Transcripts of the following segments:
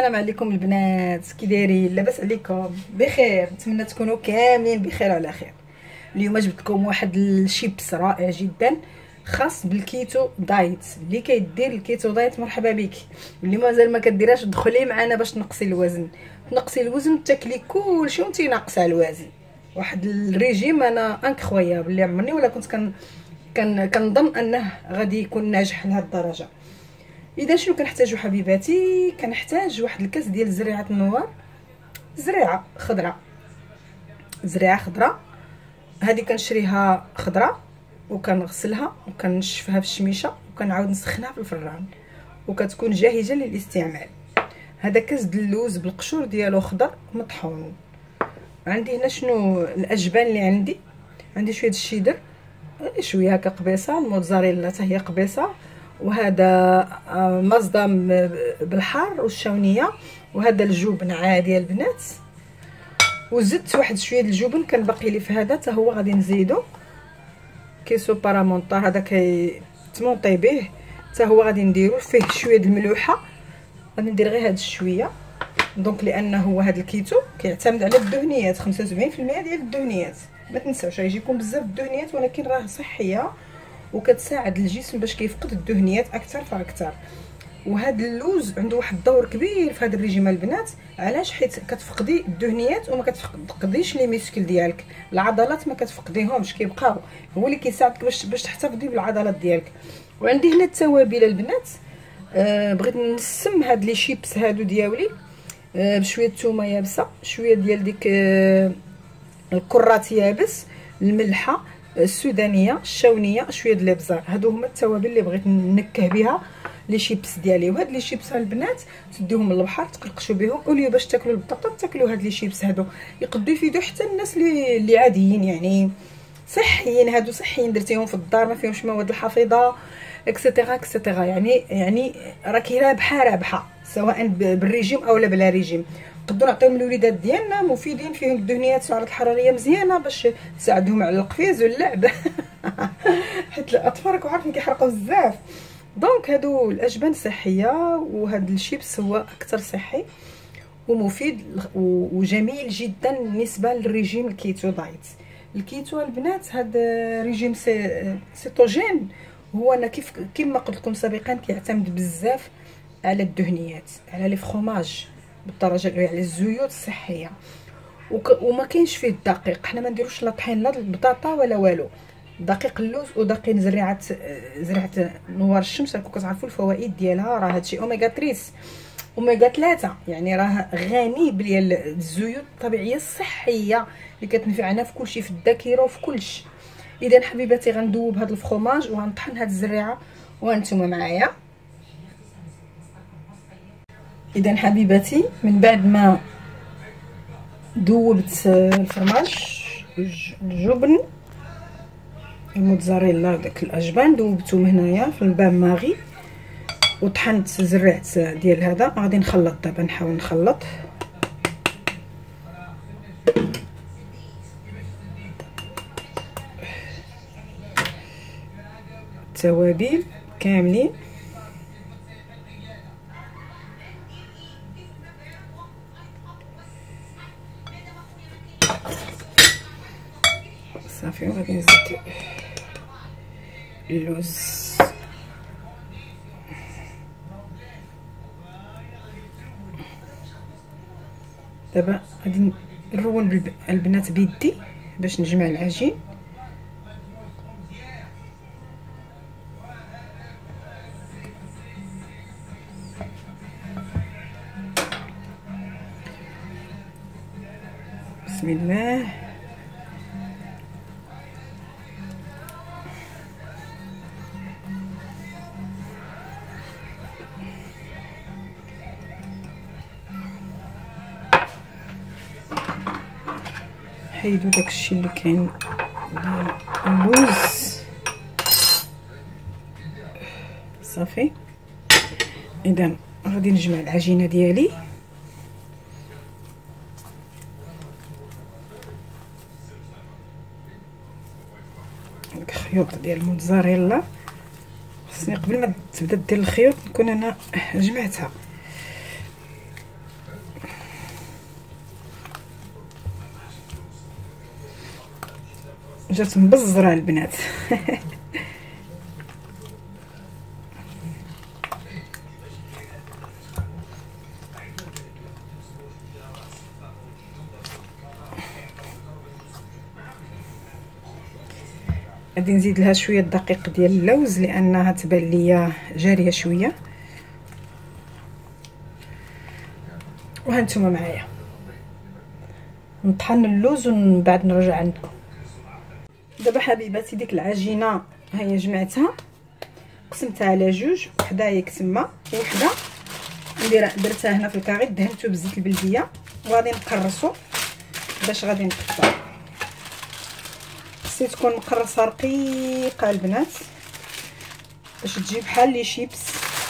السلام عليكم البنات، كي دايرين؟ لاباس عليكم؟ بخير، نتمنى تكونوا كاملين بخير وعلى خير. اليوم جبت لكم واحد الشيبس رائع جدا خاص بالكيتو دايت. اللي كيدير الكيتو دايت مرحبا بك، واللي مازال ما كديرهاش دخلي معنا باش تنقصي الوزن. تنقصي الوزن تاكلي كلشي وانتي ناقصه الوزن. واحد الريجيم انا انكرويابل اللي عمرني ولا كنت كنظن انه غادي يكون ناجح لهاد الدرجه. اذا شنو كنحتاجو حبيباتي؟ كنحتاج واحد الكاس ديال زريعه النوار، زريعه خضراء. هذه كنشريها خضراء وكنغسلها وكنشفها في الشميشه وكنعاود نسخنها في الفران وكتكون جاهزه للاستعمال. هذا كاس د اللوز بالقشور ديالو خضر مطحون. عندي هنا شنو الاجبان اللي عندي شويه الشيدر، شويه هكا قبيصه، الموتزاريلا حتى هي قبيصه، وهذا مصدم بالحار والشونيه، وهذا الجبن عادي البنات. وزدت واحد شويه الجبن كان باقي لي في هذا حتى هو غادي نزيدو. كيسو بارامونطا هذا كيتمونطي به حتى هو غادي نديرو فيه شويه د الملوحه. غادي ندير غير هاد شويه دونك لانه هذا الكيتو كيعتمد على الدهنيات، 75% ديال الدهنيات. ما تنساوش يجيكم بزاف الدهنيات ولكن راه صحيه وكتساعد الجسم باش كيفقد الدهنيات اكثر فاكثر. وهذا اللوز عنده واحد الدور كبير في هذا الريجيم البنات. علاش؟ حيت كتفقدي الدهنيات وما كتفقديش لي ميسكل ديالك، العضلات ما كتفقديهمش، كيبقاو. هو اللي كيساعدك باش تحتفظي بالعضلات ديالك. وعندي هنا التوابل البنات. بغيت نسم هاد لي شيبس هادو ديالي بشويه الثومه يابسه، شويه ديال ديك الكرات يابس، الملحه السودانيه، الشونيه، شويه د الابزار. هادو هما التوابل اللي بغيت نكه بها لي شيبس ديالي. وهاد لي شيبس البنات تديوهم للبحر تقلقشوا بهم، اوليو باش تاكلوا البطاطا تاكلوا هاد لي شيبس. هادو يقدروا يفيدوا حتى الناس اللي عاديين، يعني صحيين. هادو صحيين، درتيهم في الدار ما فيهمش مواد الحافظه اكسيتيرا اكسيتيرا. يعني راكي رابحه سواء بالريجيم او لا بلا ريجيم. نقدروا نعطيهم للوليدات ديالنا، مفيدين، فيهم الدهنيات، السعرات الحراريه مزيانه باش تساعدهم على القفيز واللعب حيت الاطفال راكم عارفين كيحرقوا بزاف. دونك هادو الاجبان صحيه، وهاد الشيبس هو اكثر صحي ومفيد وجميل جدا بالنسبه للريجيم الكيتو دايت. الكيتو البنات هاد ريجيم سيتوجين، هو انا كما قلت لكم سابقا كيعتمد بزاف على الدهنيات، على لي فروماج بالدرجه الاولى، على الزيوت الصحيه. وما كاينش فيه الدقيق. حنا ما نديروش لا طحين لا البطاطا ولا والو. دقيق اللوز ودقيق زريعه نوار الشمس، راكم كتعرفوا الفوائد ديالها. راه هادشي اوميغا 3 اوميغا 3، يعني راه غني ديال الزيوت الطبيعيه الصحيه اللي كتنفعنا في كلشي، في الذاكره وفي كلشي. اذا حبيباتي غندوب هاد الفرماج وغنطحن هاد الزريعه وانتم معايا. اذا حبيباتي من بعد ما دوبت الفرماج، الجبن، الموتزاريلا، داك الاجبان دوبتهم هنايا في البان ماغي، وطحنت زرعت ديال هذا. غادي نخلط دابا، نحاول نخلط التوابل كاملين. صافي، وغادي نزيد اللوز. دابا غادي نرون البنات بيدي باش نجمع العجين. بسم الله. حيدو داكشي اللي كاين ديال اللوز. صافي. اذا غادي نجمع العجينه ديالي. داك الخيوط ديال الموتزاريلا خصني قبل ما تبدا دير الخيوط نكون انا جمعتها. جات مبزره البنات. غادي نزيد لها شويه الدقيق ديال اللوز لانها تبان ليا جاريه شويه، وهانتوما معايا نطحن اللوز ومن بعد نرجع عندكم. دابا حبيباتي ديك العجينه ها هي جمعتها قسمتها على جوج، وحده هي تما وحده درتها هنا في الكاغي، دهنتو بزيت البلديه وغادي نقرصو باش غادي نقطعو. خصها تكون مقرصه رقيقه البنات باش تجي بحال لي شيبس.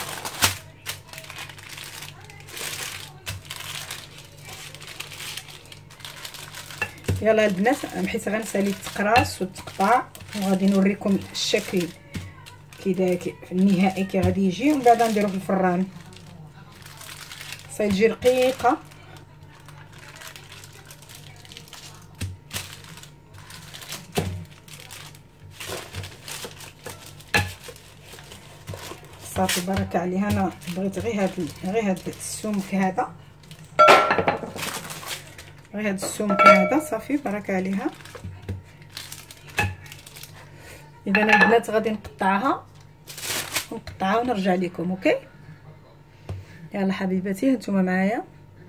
يلا البنات حيت غنسالي التقراص والتقطاع، وغادي نوريكم الشكل كي النهائي كي غادي يجي، ومن بعد نديروه في الفران. تجي رقيقه. صافي بركه عليها. انا بغيت غير هاد السمك هذا، غير هاد السمك هذا صافي بركه عليها. اذا البنات غادي نقطعها ونرجع لكم. اوكي يلا حبيباتي هانتوما معايا.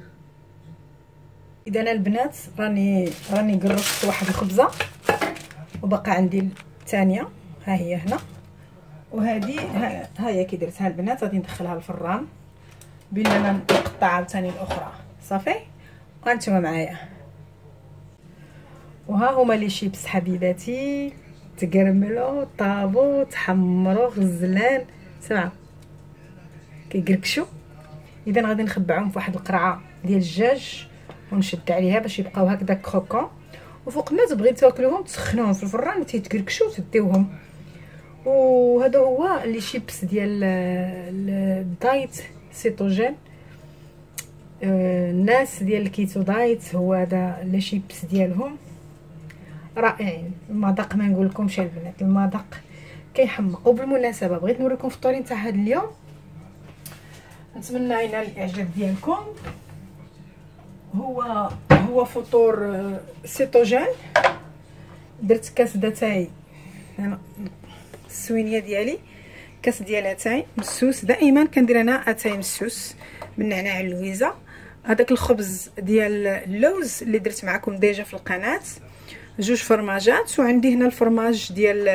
اذا البنات راني قرصت واحد الخبزه وبقى عندي الثانيه ها هي هنا، وهذه ها هي كي درتها البنات غادي ندخلها للفران بلا ما نقطع عاوتاني الاخرى. صافي وانتم معايا. وها هما لي شيبس حبيباتي، تقرملوا طابوا تحمروا غزلان سمعوا كيقركشوا. اذا غادي نخبعهم في واحد القرعه ديال الدجاج ونشد عليها باش يبقاو هكذا كروكون، وفوق ما تبغي تاكلوهم تسخنوهم في الفران تيتقركشوا وتديوهم. وهذا هو لي شيبس ديال الدايت سيتوجين. الناس ديال الكيتو دايت هو هذا لي شيبس ديالهم رائعين. المذاق ما نقول لكمش البنات، المذاق كيحمق. وبالمناسبه بغيت نوريكم فطوري تاع هذا اليوم، نتمنى ينال الاعجاب ديالكم. هو فطور سيتوجين. درت كاس داتاي، انا السوينيه ديالي كاس ديال اتاي مسوس. دائما كندير انا اتاي مسوس بالنعناع اللويزه. هذاك الخبز ديال اللوز اللي درت معكم ديجا في القناه، جوج فرماجات، وعندي هنا الفرماج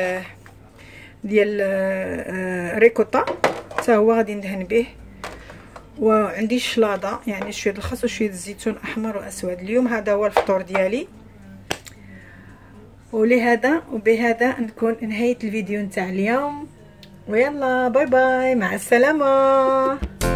ديال ريكوتا حتى هو غادي ندهن به، وعندي الشلاضه يعني شويه الخس وشويه الزيتون احمر واسود. اليوم هذا هو الفطور ديالي. ولهذا وبهذا نكون انهيت الفيديو نتاع اليوم، ويلا باي باي مع السلامه.